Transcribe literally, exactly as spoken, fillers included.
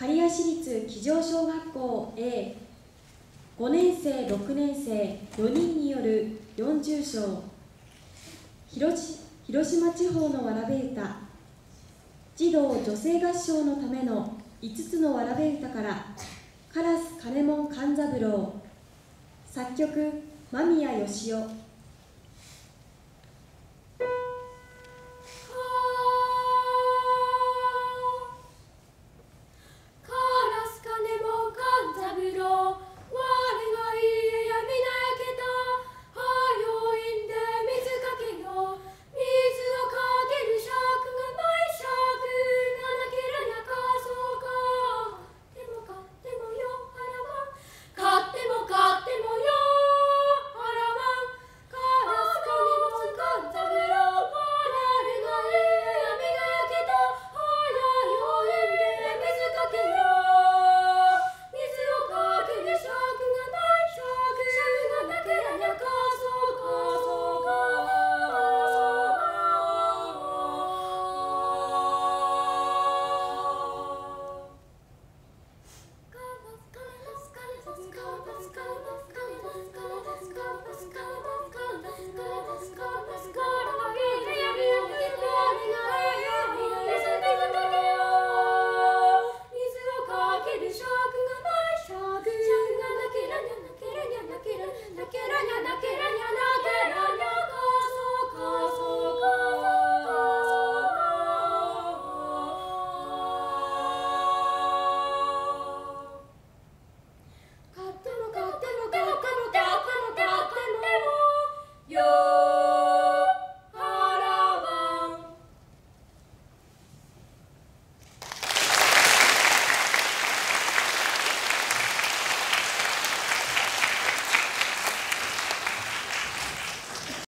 刈谷市立亀城小学校 A ごねん生ろくねん生よにんによるよんじゅう章、広島地方のわらべ歌、児童女声合唱のためのいつつのわらべ歌から烏かねもん勘三郎、作曲間宮義雄。